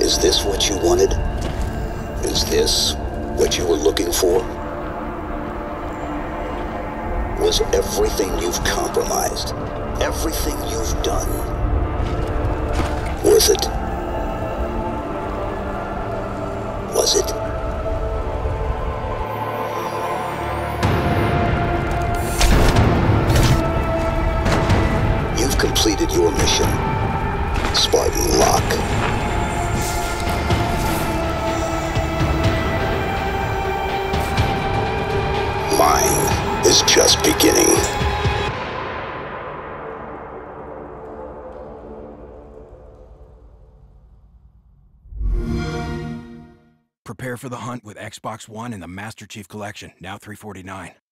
Is this what you wanted? Is this what you were looking for? Was everything you've compromised, everything you've done, worth it? Was it? You've completed your mission, Spartan Locke. Mine is just beginning. Prepare for the hunt with Xbox One and the Master Chief Collection, now $349.